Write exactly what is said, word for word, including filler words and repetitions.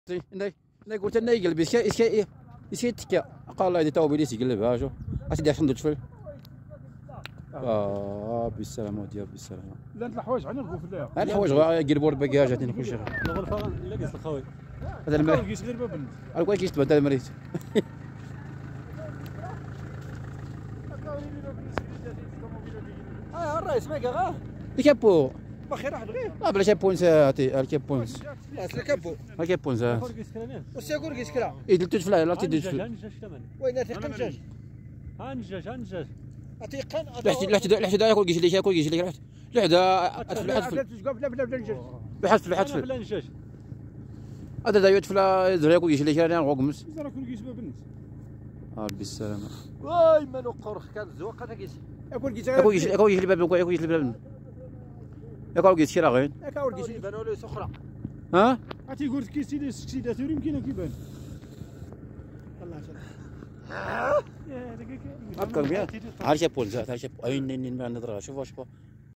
انا انا قلت انا يقلب اسكا اسكا اسكا تكا قال هذه توبيليس يقلبها شوف غادي دير صندوق فيه اه بالسلامه وديال بالسلامه. لا انت الحوايج غادي نرقوا في الليل الحوايج يقلبوا الباكاج غادي كلشي الغرفه لا كيس الخاوي هذا الماء كيس غير بابن الكوا كيستبدل المريت اه الرئيس ما كاع الكابو بخير واحد غير لا بلاش بونس هاتي الكابونس الكابو الكابونس وسيقول كيسكرا يدل تدفلا لا تدل تدفلا وين ثقه نجاج ها نجاج ها نجاج اتيقن لحد لحد لحد ياكل كيش ليش ياكل كيش ليش لحد لحد ادفل ادفل بلا بلا بلا نجاج بحث بحث بلا نجاج هذا دا يدفلا يدري ياكل كيش ليش انا غوغمس زرا كون كيس بابنس اه بالسلامه واي ما نقرخ كان زوق هذا كيس ياكل كيس ياكل كيش ياكل كيش الباب ياكل كيش الباب ياكل كيش شي راغين ياكل كيش يبان ولا سخره ها عرفتي قلت كيس ديال السكسيدات يمكن كيبان الله يسلمك هكا بيان عارف شي بول زاد عارف شي اين نين ما نضرب شوف شوف